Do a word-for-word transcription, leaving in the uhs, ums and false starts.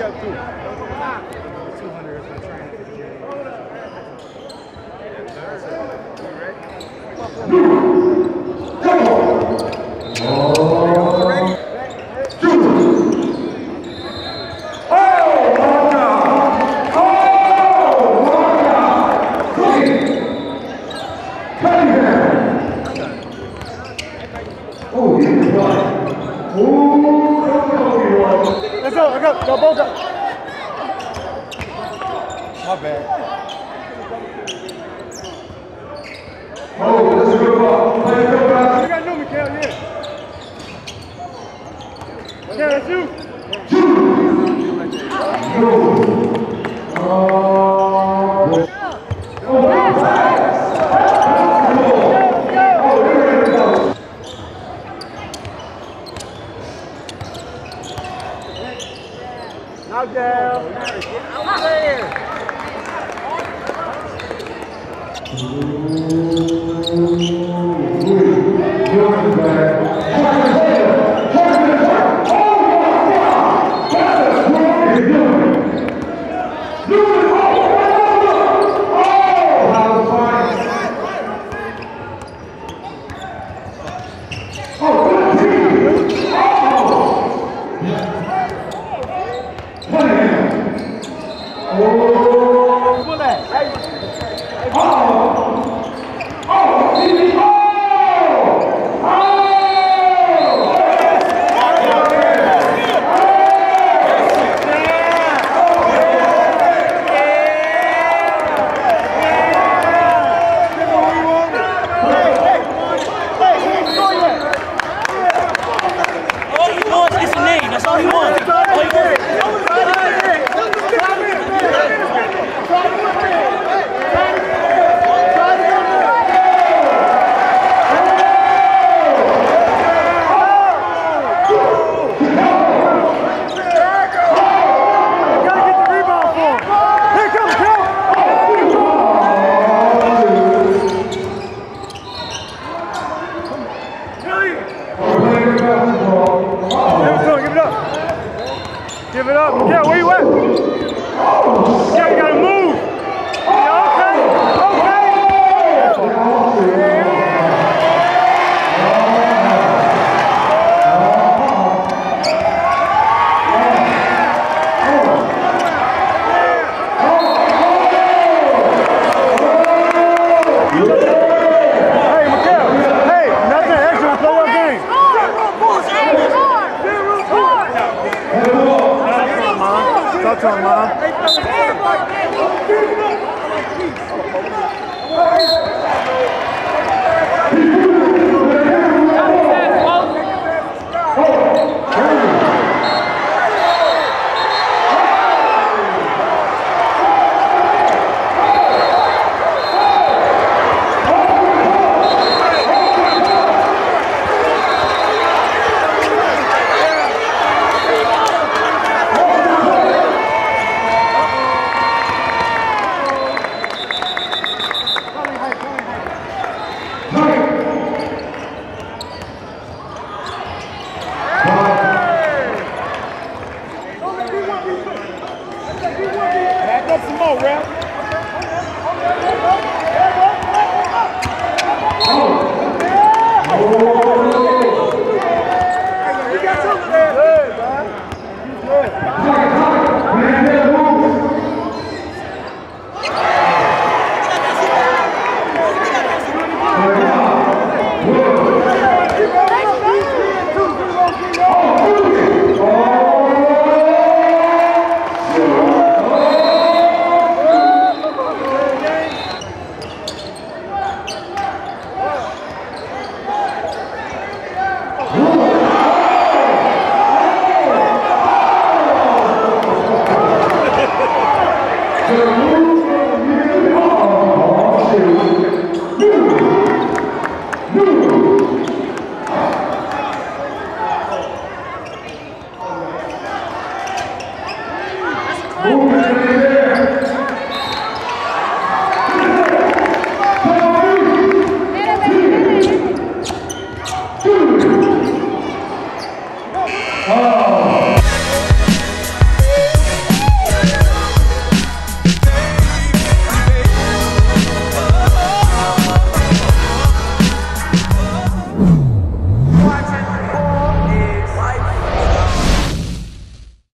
got two. two hundred is my training for the game. Let's go, I got, go both up. My bad. Oh, that's a good ball. Play good ball. You got no Mikael, yeah. Yeah, that's you. Knockdown. Out there. Give it up. Yeah, where you at? Yeah, you gotta move. Yeah, okay. Okay. Hey, Mikael. Hey, nothing extra. Play your game. Talk to him, Mom. Back up some more, Ralph. You got something there. Good, man. Good. Good.